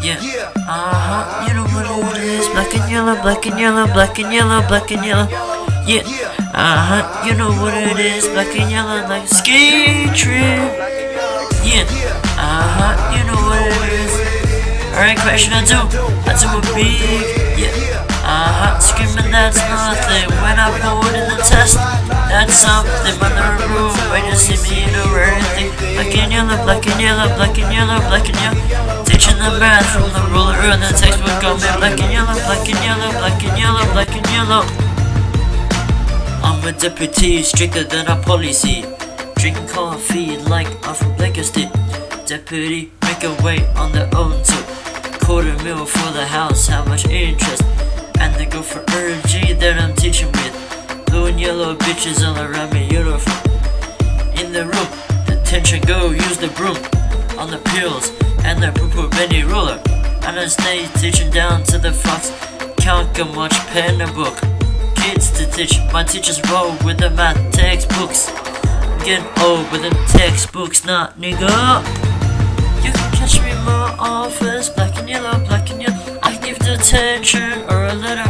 Yeah. You know what it is. Black and yellow, black and yellow, black and yellow, black and yellow. Yeah. You know what it is. Black and yellow like a ski trip. Yeah. You know what it is. Alright, question I do a big. Yeah. Screaming that's nothing. When I pulled in the test, that's something. But the room, when you see me do everything. Black and yellow, black and yellow, black and yellow, black and yellow. Teaching the math from the ruler and the textbook on me. Black and yellow, black and yellow, black and yellow, black and yellow. I'm a deputy, stricter than a policy. Drinking coffee like I'm from Lancaster. Deputy, make a way on their own too. Quarter mil for the house, how much interest? And they go for RG that I'm teaching with. Blue and yellow bitches all around me, uniform. In the room, detention go, use the broom. On the pills, and the poo-poo bendy ruler. And I stay teaching down to the fox. Count how much pen and book. Kids to teach, my teachers roll with the math textbooks. I'm getting old with the textbooks, not nigga. You can catch me in my office, black and yellow, black and yellow. I give detention or a letter,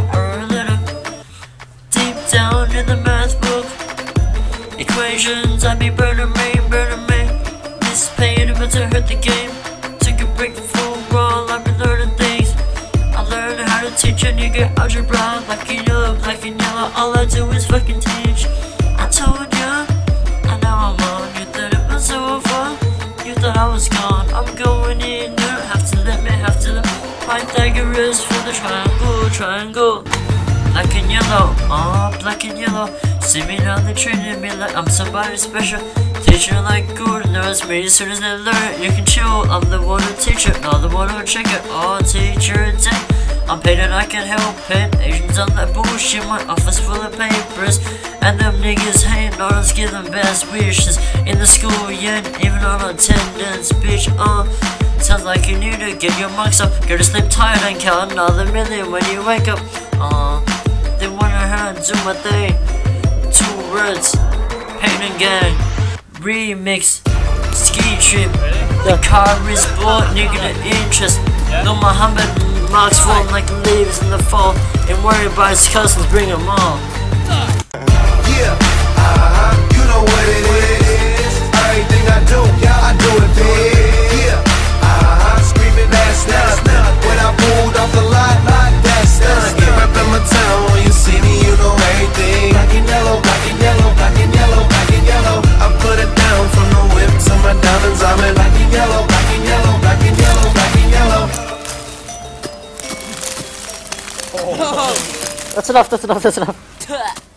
deep down in the math book. Equations, I be burning me, Miss pain, but to hurt the game. Take a break for a while, I've been learning things. I learned how to teach a nigga algebra, black and yellow, all I do is fucking teach. I told ya, and now I'm on. You thought it was over, you thought I was gone. I'm going in, you don't have to let me, Pythagoras for the triangle. Black and yellow, black and yellow. See me now, they treating me like I'm somebody special. Teaching like good, knows me as soon as they learn it. You can chill, I'm the one who teach it, not the one who check it. Teacher day, I'm paid and I can help it. Asians on that bullshit, my office full of papers. And them niggas hate, not us give them best wishes. In the school, yeah, even on attendance, bitch, sounds like you need to get your marks up. Go to sleep tired and count another million when you wake up. They wonder how to do my thing. 2 words, pain and gang, remix, ski trip. The car is bought, nigga, the interest. No Muhammad marks form like leaves in the fall. And worry about his cousins, bring them all. Yeah, you know what it is. Everything I do it big. Yeah, screaming that's nothing. When I pulled off the lot, that's nothing. Yeah, reppin' my town when you see me, you know everything. Black and yellow, black and yellow, black and yellow, black and yellow. I put it down from the whip to my diamonds. I'm in black and yellow, black and yellow, black and yellow, black and yellow. That's enough.